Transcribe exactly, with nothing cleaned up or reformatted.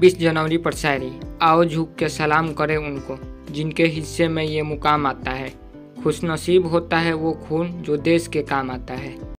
छब्बीस जनवरी पर शायरी। आओ झुक के सलाम करें उनको जिनके हिस्से में ये मुकाम आता है। खुशनसीब होता है वो खून जो देश के काम आता है।